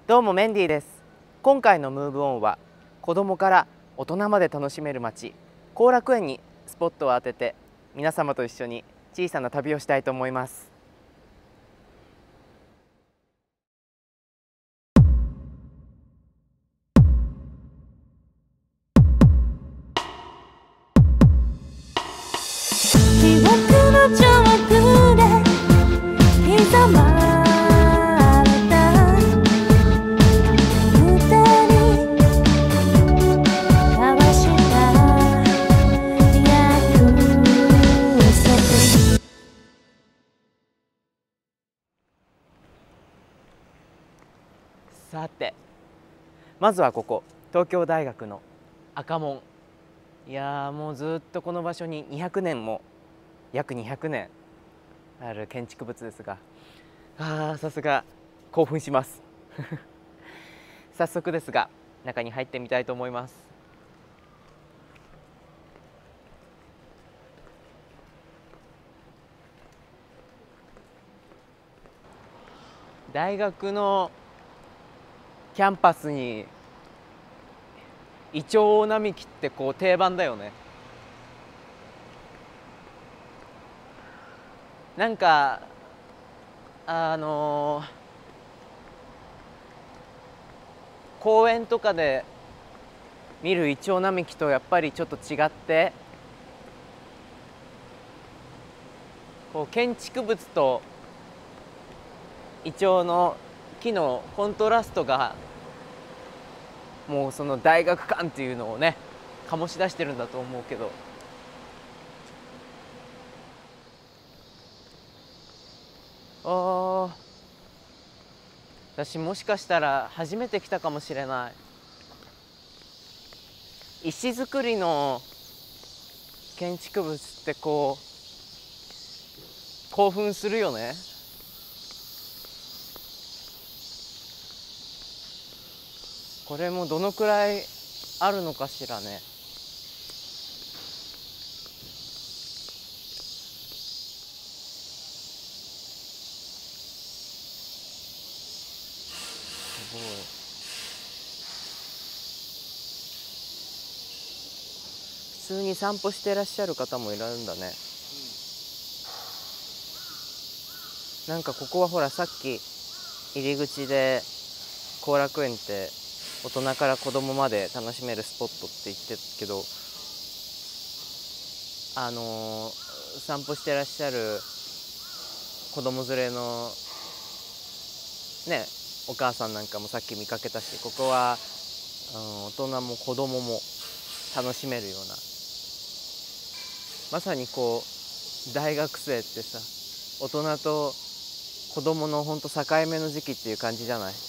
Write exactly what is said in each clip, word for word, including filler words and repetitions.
どうもメンディーです。今回のムーブオンは子供から大人まで楽しめる街後楽園にスポットを当てて皆様と一緒に小さな旅をしたいと思います。 記憶の上空で刻まれた二人交わした約束。 さて、まずはここ東京大学の赤門。いやー、もうずっとこの場所ににひゃくねんも約にひゃくねんある建築物ですが、あーさすが興奮します早速ですが中に入ってみたいと思います。大学のキャンパスにイチョウ並木ってこう定番だよね。なんかあのー公園とかで見るイチョウ並木とやっぱりちょっと違って、こう建築物とイチョウの木のコントラストがもうその大学感っていうのをね醸し出してるんだと思うけど、あー私もしかしたら初めて来たかもしれない。石造りの建築物ってこう興奮するよね。これもどのくらいあるのかしらね。すごい。普通に散歩してらっしゃる方もいるんだね。なんかここはほらさっき入り口で後楽園って大人から子供まで楽しめるスポットって言ってるけど、あのー、散歩してらっしゃる子供連れのねお母さんなんかもさっき見かけたし、ここは、うん、大人も子供も楽しめるような、まさにこう大学生ってさ大人と子供のほんと境目の時期っていう感じじゃない。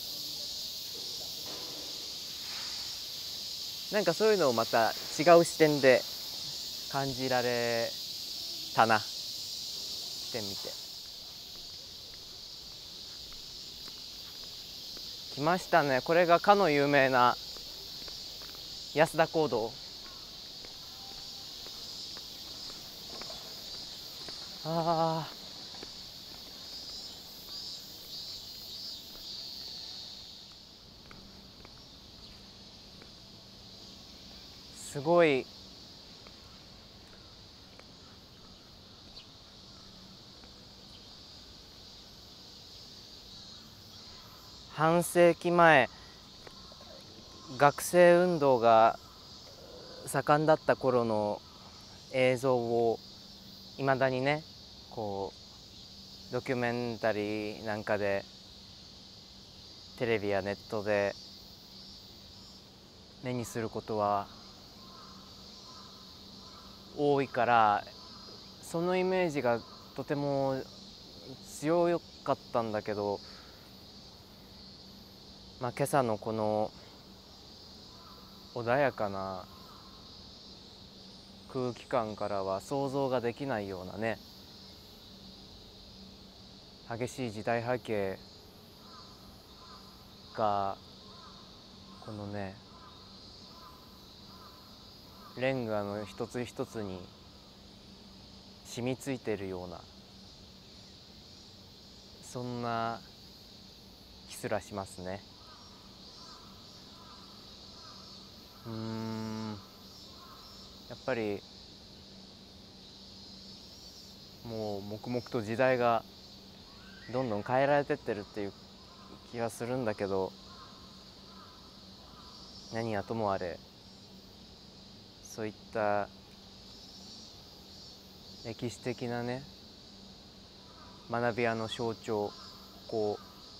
なんかそういうのをまた違う視点で感じられたな。来てみて来ましたね。これがかの有名な安田講堂。あーすごい半世紀前、学生運動が盛んだった頃の映像をいまだにねこうドキュメンタリーなんかでテレビやネットで目にすることは多いから、そのイメージがとても強かったんだけど、まあ、今朝のこの穏やかな空気感からは想像ができないようなね激しい時代背景がこのねレンガの一つ一つに染みついているような、そんな気すらしますね。 うーんやっぱりもう黙々と時代がどんどん変えられてってるっていう気がするんだけど、何はともあれそういった歴史的なね学び屋の象徴、こ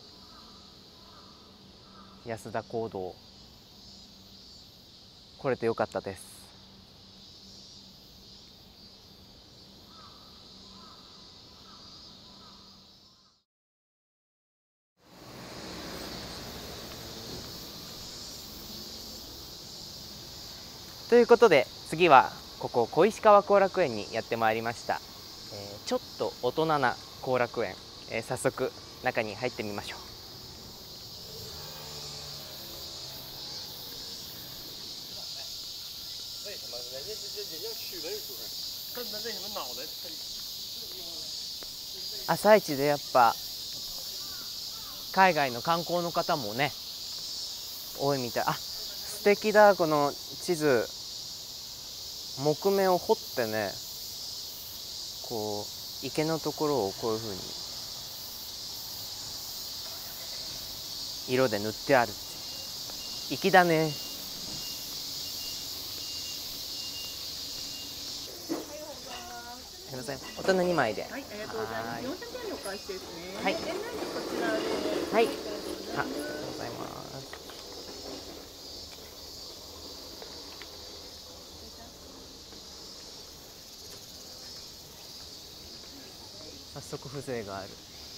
う安田講堂来れてよかったです。ということで次はここ小石川後楽園にやってまいりました。えー、ちょっと大人な後楽園、えー、早速中に入ってみましょう。朝一でやっぱ海外の観光の方もね多いみたい。あ、素敵だ。この地図木目を彫ってね、こう池のところをこういうふうに色で塗ってあるって粋だね。すみません、大人にまいで。 はい、ありがとうございます。よんひゃくえんのお返しですね。 はい、 店内でこちらで。 はい、あ、ありがとうございます。早速風情がある。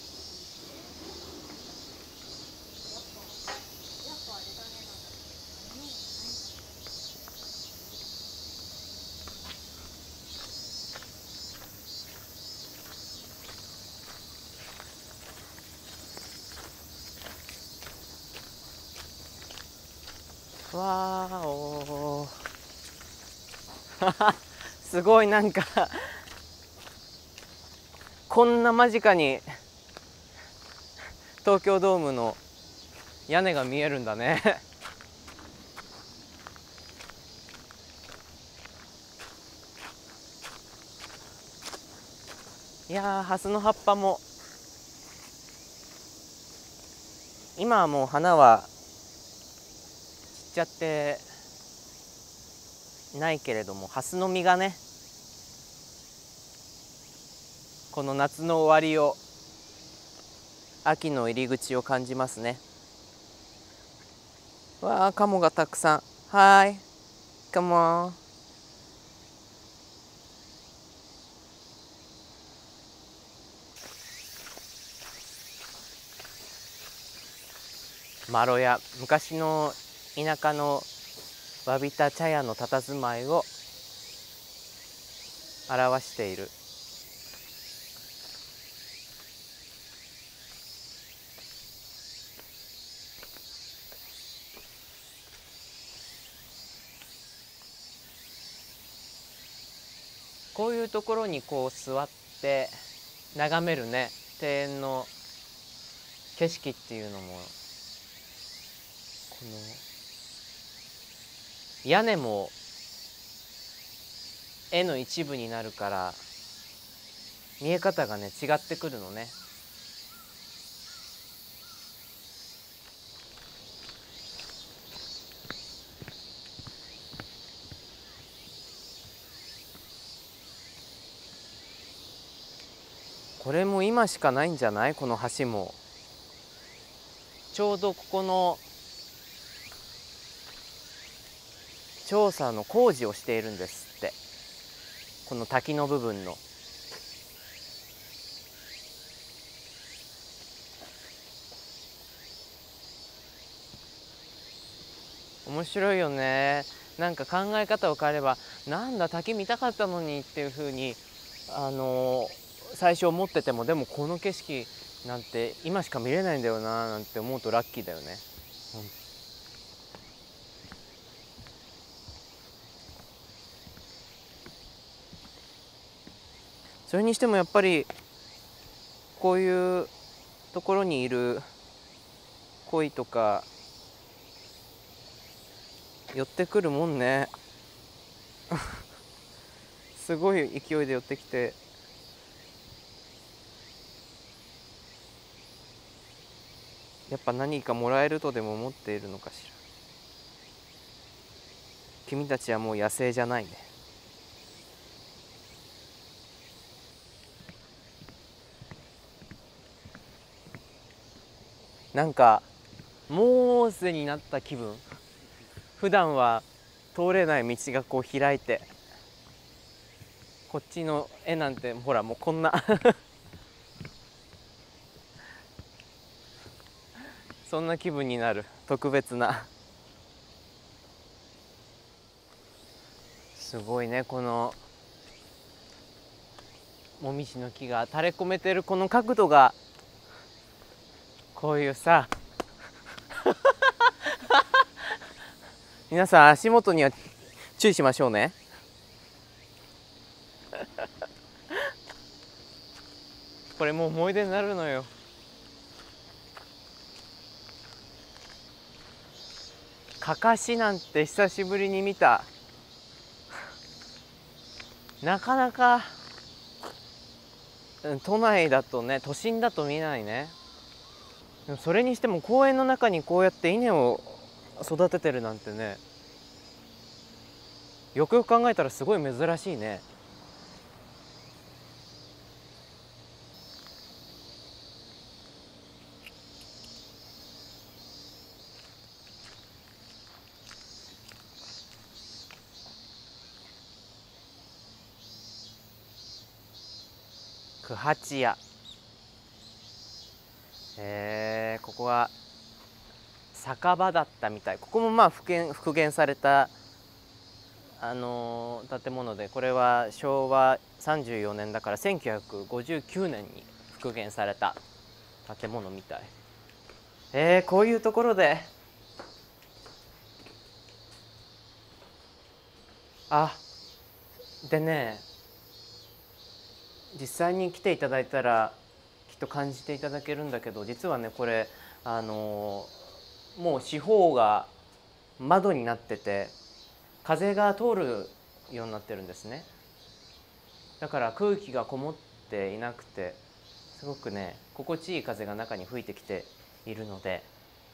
わーおーすごい、なんかこんな間近に東京ドームの屋根が見えるんだねいやー、ハスの葉っぱも今はもう花は散っちゃってないけれども、ハスの実がねこの夏の終わりを、秋の入り口を感じますね。わあ、カモがたくさん。はい、カモン。まろや、昔の田舎のわびた茶屋の佇まいを表している。こういうところにこう座って眺めるね庭園の景色っていうのも、この屋根も絵の一部になるから見え方がね違ってくるのね。これも今しかないんじゃない？この橋もちょうどここの調査の工事をしているんですって、この滝の部分の。面白いよね。なんか考え方を変えれば、なんだ滝見たかったのにっていうふうにあの最初思ってても、でもこの景色なんて今しか見れないんだよななんて思うとラッキーだよね。それにしてもやっぱりこういうところにいる鯉とか寄ってくるもんねすごい勢いで寄ってきて、やっぱ何かもらえるとでも思っているのかしら。君たちはもう野生じゃないね。なんかモーセになった気分。普段は通れない道がこう開いて、こっちの絵なんてほらもうこんなそんな気分になる特別な。すごいね、このもみじの木が垂れ込めてるこの角度が、こういうさ皆さん足元には注意しましょうねこれもう思い出になるのよ。かかしなんて久しぶりに見た。なかなか都内だとね、都心だと見ないね。でもそれにしても公園の中にこうやって稲を育ててるなんてね、よくよく考えたらすごい珍しいね。九八屋、えー、ここは酒場だったみたい。ここもまあ復元復元された、あのー建物で、これはしょうわさんじゅうよねんだからせんきゅうひゃくごじゅうきゅうねんに復元された建物みたい。えー、こういうところで、あでね、実際に来ていただいたらきっと感じていただけるんだけど、実はねこれあのーもう四方が窓になってて、風が通るようになってるんですね。だから空気がこもっていなくて、すごくね心地いい風が中に吹いてきているので、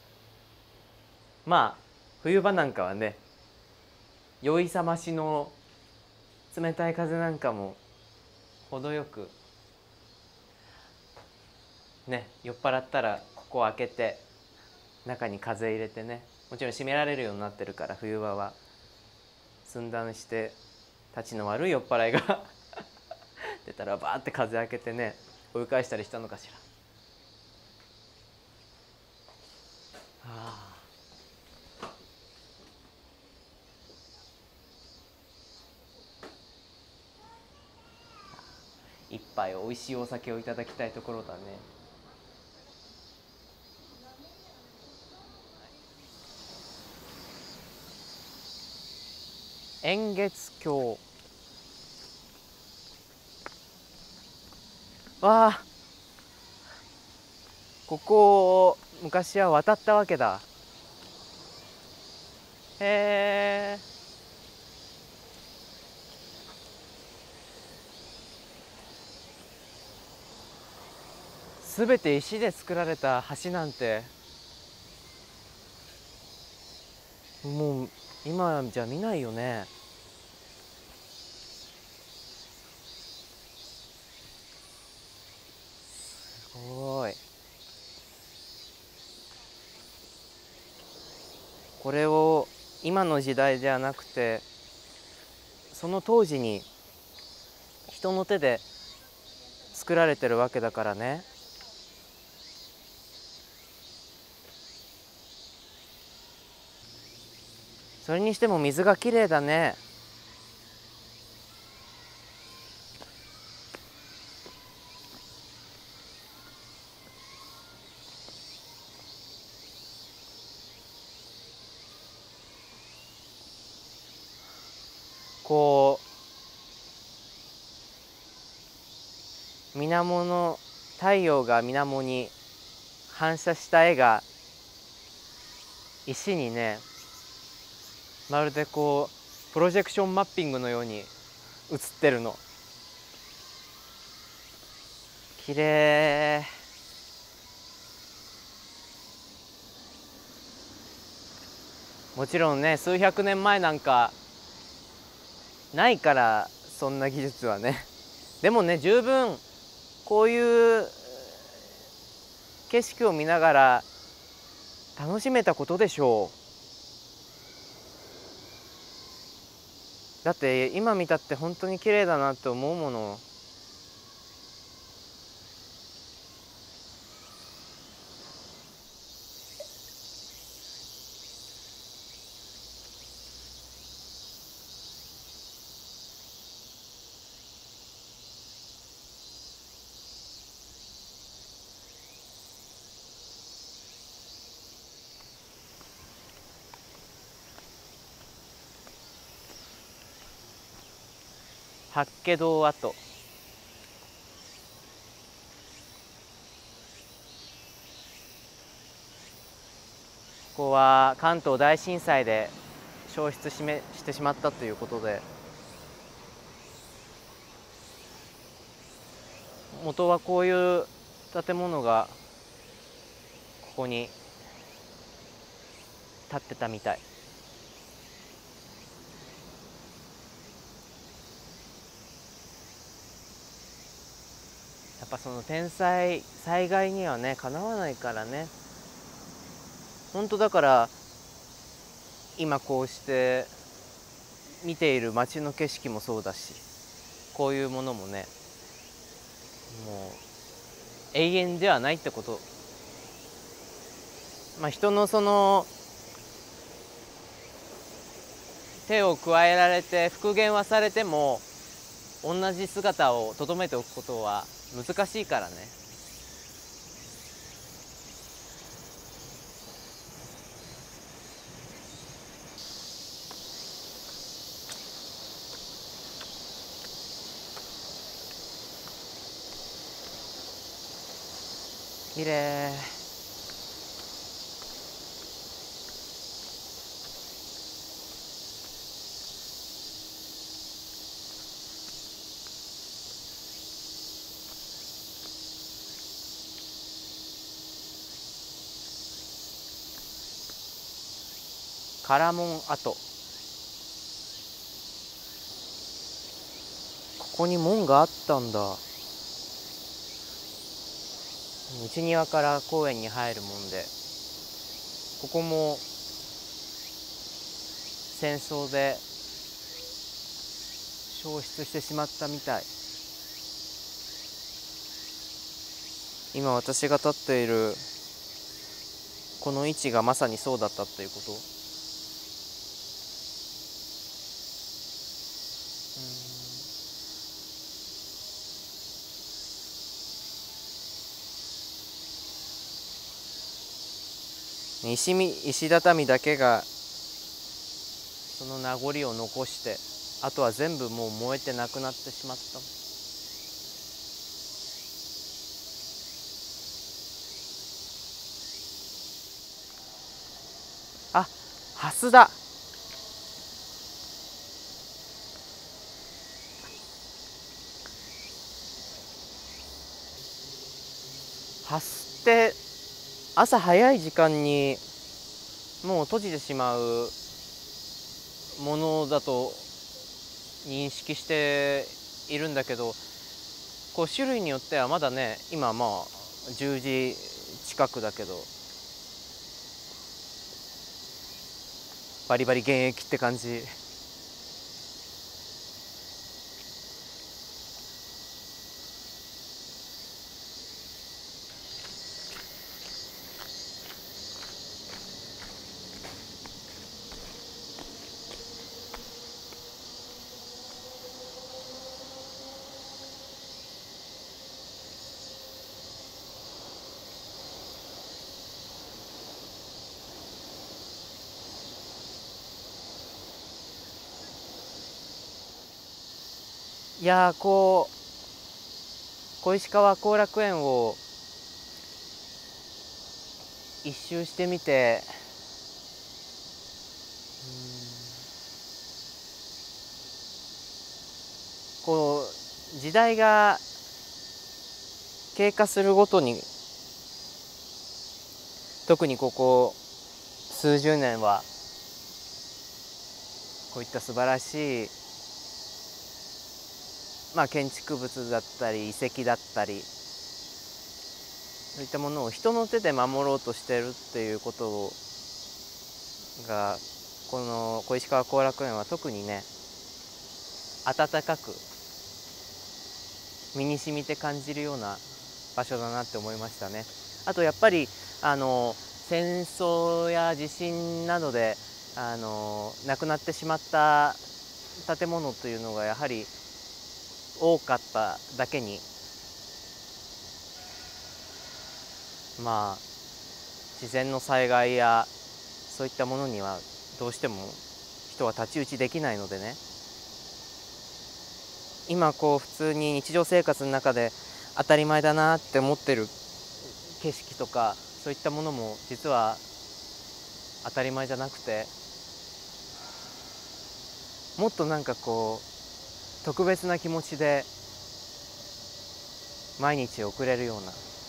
まあ冬場なんかはね、酔いさましの冷たい風なんかも程よくね、酔っ払ったらここを開けて中に風入れてね、もちろん閉められるようになってるから、冬場は寸断してたちの悪い酔っ払いが出たらバーって風開けてね追い返したりしたのかしら。ああ、一杯おいしいお酒をいただきたいところだね。円月橋、わあ、ここを昔は渡ったわけだ。へえ。すべて石で作られた橋なんてもう今じゃ見ないよね。すごい。これを今の時代ではなくて、その当時に人の手で作られてるわけだからね。それにしても水がきれいだね。こう水面の太陽が水面に反射した絵が石にねまるでこうプロジェクションマッピングのように映ってるの。綺麗。もちろんね、数百年前なんかないからそんな技術はね。でもね、十分こういう景色を見ながら楽しめたことでしょう。だって今見たって本当に綺麗だなって思うもの。八景堂跡。ここは関東大震災で焼失しめしてしまったということで、元はこういう建物がここに建ってたみたい。やっぱその天災災害にはねかなわないからね。本当だから今こうして見ている街の景色もそうだし、こういうものもねもう永遠ではないってこと。まあ人のその手を加えられて復元はされても同じ姿をとどめておくことは難しいからね。綺麗。唐門跡。ここに門があったんだ。内庭から公園に入るもんで、ここも戦争で焼失してしまったみたい。今私が立っているこの位置がまさにそうだったということ。石み石畳だけがその名残を残して、あとは全部もう燃えてなくなってしまった。あ、蓮だ。蓮って朝早い時間にもう閉じてしまうものだと認識しているんだけど、こう種類によってはまだね、今まあじゅうじ近くだけどバリバリ現役って感じ。いやー、こう小石川後楽園を一周してみて、 こう時代が経過するごとに、特にここ数十年はこういった素晴らしい、まあ、建築物だったり遺跡だったり、そういったものを人の手で守ろうとしてるっていうことが、この小石川後楽園は特にね、温かく身に染みて感じるような場所だなって思いましたね。あとやっぱりあの戦争や地震などであの亡くなってしまった建物というのがやはり多かっただけに、まあ自然の災害やそういったものにはどうしても人は太刀打ちできないのでね、今こう普通に日常生活の中で当たり前だなって思ってる景色とか、そういったものも実は当たり前じゃなくて、もっとなんかこう特別な気持ちで毎日を送れるような、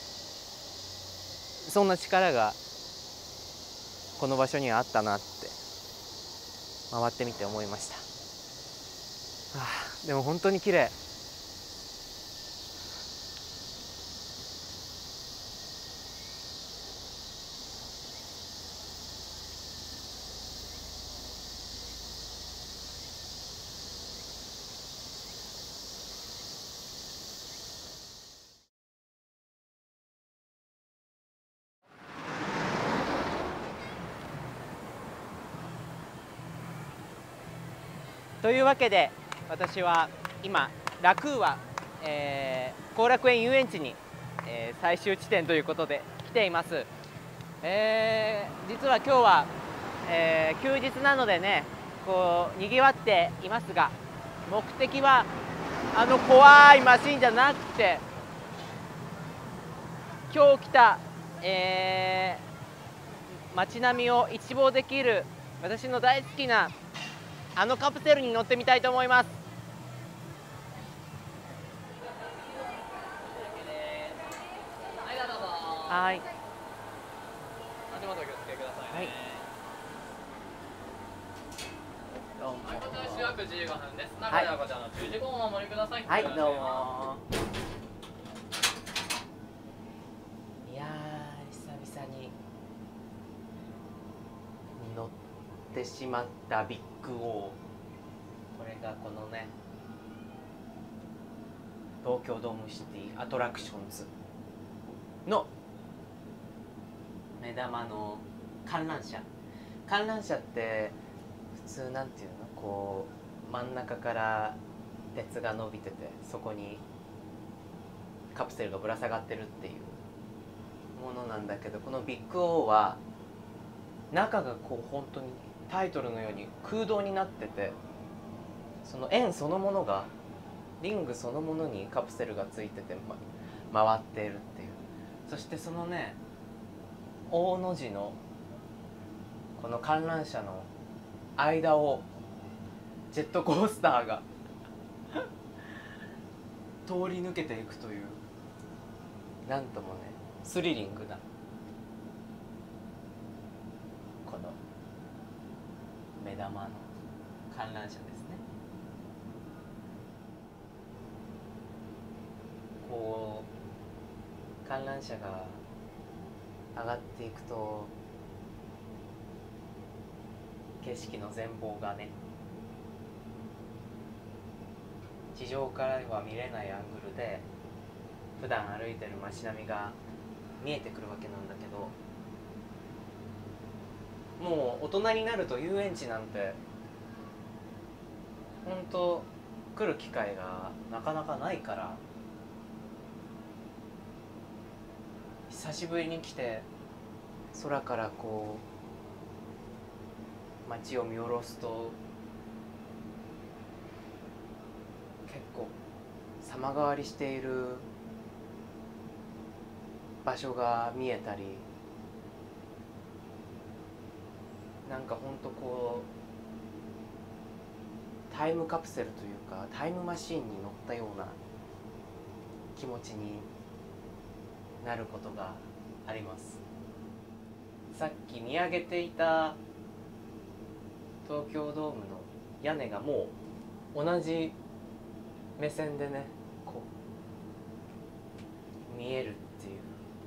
そんな力がこの場所にはあったなって回ってみて思いました。はあ、でも本当に綺麗。というわけで私は今ラクーア、えー、後楽園遊園地に、えー、最終地点ということで来ています。えー、実は今日は、えー、休日なのでね、こうにぎわっていますが、目的はあの怖いマシンじゃなくて、今日来た、えー、街並みを一望できる私の大好きなあのカプセルに乗ってみたいと思います。はい。 足元お気をつけくださいね。 どうも。 はい、こちらしばらくじゅうごふんです。中ではこちらのじゅうじごふんをお守りください。 はい、どうも。いやー、久々に乗ってしまったビッグオー。これがこのね、東京ドームシティアトラクションズの目玉の観覧車。観覧車って普通なんていうの、こう真ん中から鉄が伸びてて、そこにカプセルがぶら下がってるっていうものなんだけど、このビッグオーは中がこう本当にタイトルのように空洞になってて、その円そのものが、リングそのものにカプセルがついてて、ま、回っているっていう。そしてそのね、大の字のこの観覧車の間をジェットコースターが通り抜けていくという、なんともねスリリングなこの目玉の観覧車ですね。こう観覧車が上がっていくと、景色の全貌がね、地上からは見れないアングルで普段歩いてる街並みが見えてくるわけなんだけど、もう大人になると遊園地なんてほんと来る機会がなかなかないから、久しぶりに来て空からこう街を見下ろすと、結構様変わりしている場所が見えたり、なんかほんとこうタイムカプセルというかタイムマシーンに乗ったような気持ちになることがあります。さっき見上げていた東京ドームの屋根がもう同じ目線でねこう見えるっていう、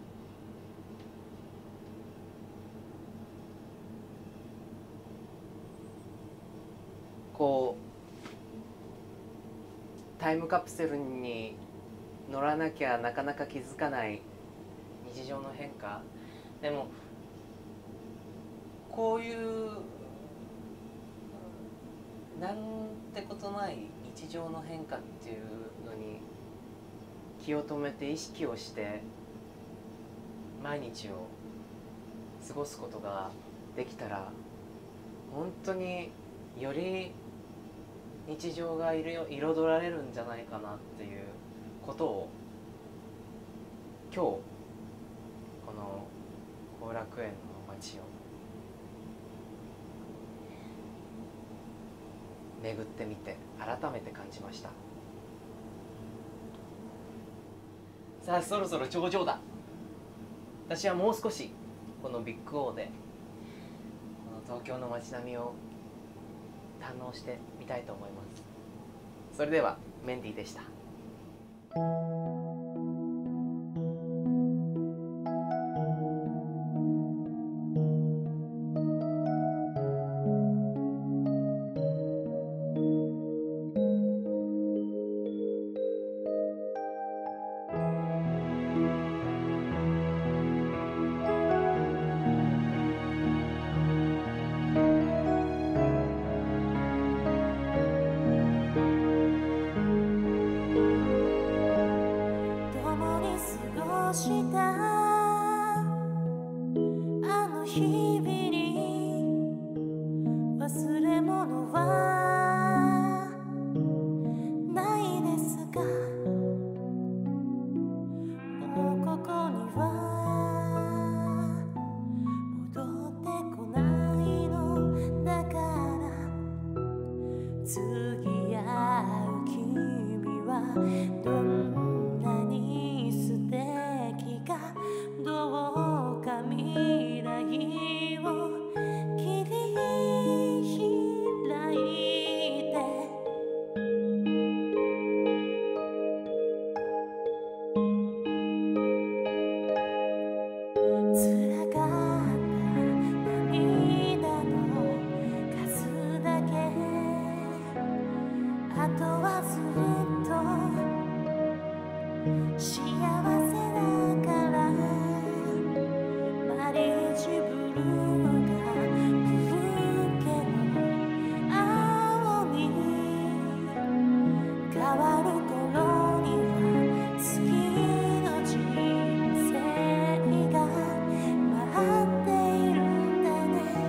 こうタイムカプセルに乗らなきゃなかなか気づかない日常の変化。でもこういうなんてことない日常の変化っていうのに気を止めて意識をして毎日を過ごすことができたら、本当により日常が彩られるんじゃないかなっていうことを今日この後楽園の街を巡ってみて改めて感じました。さあそろそろ頂上だ。私はもう少しこのビッグオーでこの東京の街並みを堪能してみたいと思います。それではメンディーでした。 共に過ごしたあの日々に忘れ物はないですか。もうここには戻ってこないのだから、次会う君はどんなに素敵か、どうか未来を切り開いて、辛かった涙の数だけ、あとはずっと幸せだから、マリージブルーがブーケの青に変わる頃には、次の人生が待っているんだね。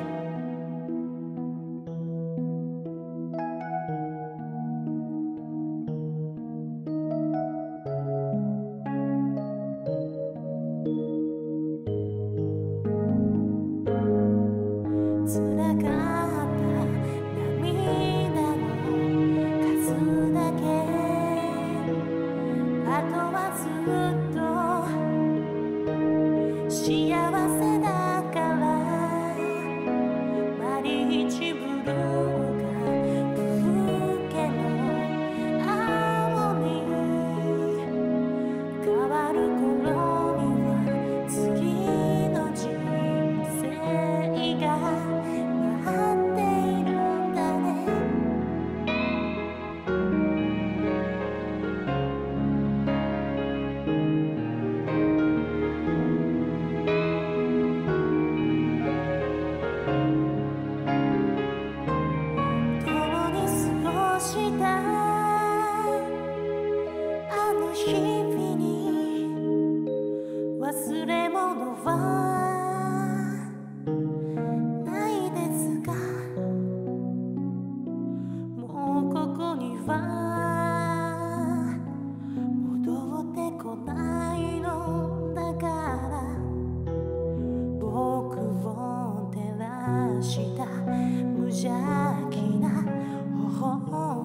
辛かった涙の数だけ、あとはずっと幸せだから、マリージブルーがブーケの青に変わる頃には、次の人生が待っているんだね。共に過ごしたあの日々に忘れ物はないですか。もうここには戻ってこないのだから、僕を照らした無邪気な頬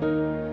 ね。